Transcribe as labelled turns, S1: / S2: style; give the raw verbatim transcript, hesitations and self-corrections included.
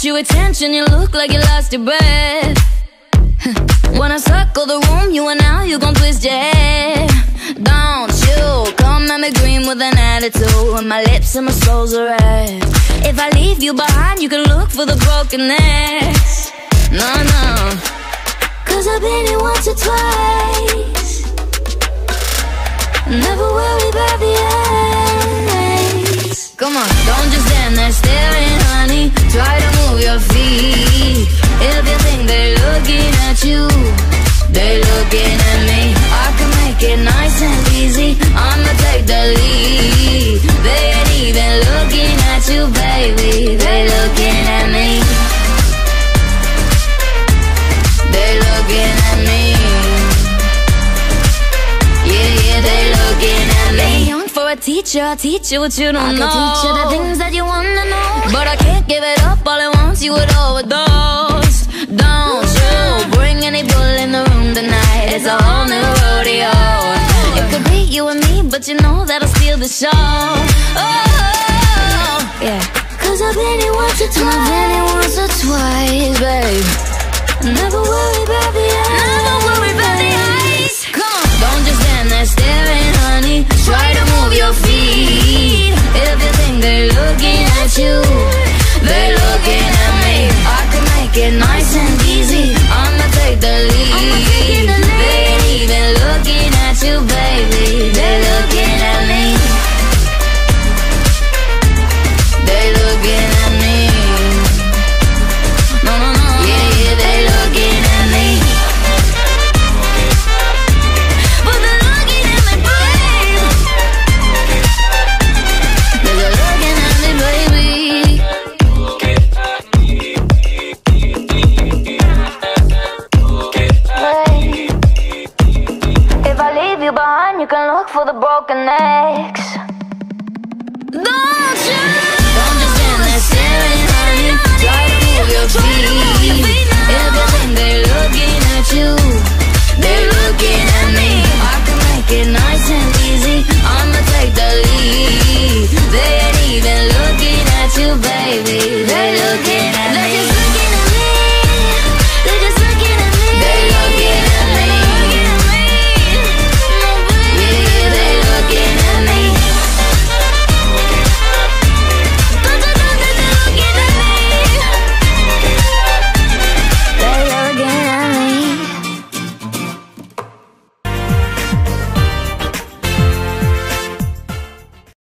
S1: your attention, you look like you lost your breath. Wanna circle the room, you and now you gon' twist your head. Don't you come at me green with an attitude, and my lips and my soul's a red. If I leave you behind, you can look for the broken necks. No, no, cause I've been here once or twice. Never worry about the ends. Come on, don't just stand there staring, honey. Try to move your feet. If you think they're looking at you, they're looking at me. I can make it nice and easy. I'ma take the lead. They ain't even looking at you, baby. They're looking at me. They're looking at me. Yeah, yeah, they're looking at me. Young for a teacher, I'll teach you what you don't I know. I can teach you the things that you wanna know, but I can't give it up all at once. You would overdose. Don't you bring any bull in the room tonight. It's a whole new rodeo. It could be you and me, but you know that'll steal the show. Oh, yeah. Cause I've been here once or twice. I've been here once or twice, babe. Never worry about the ice. Never worry about the ice. Come on, don't just stand there staring, honey. Try to move your feet. If you think they're looking at you, they're looking at me. I can make it nice and easy. I'ma take the lead. They ain't even looking at you, baby. They're looking at me. They're looking at me. No, no, no. Yeah, yeah, they're looking at me. But they're looking at me, babe. They're looking at me, baby. If I leave you behind, you can look for the broken necks.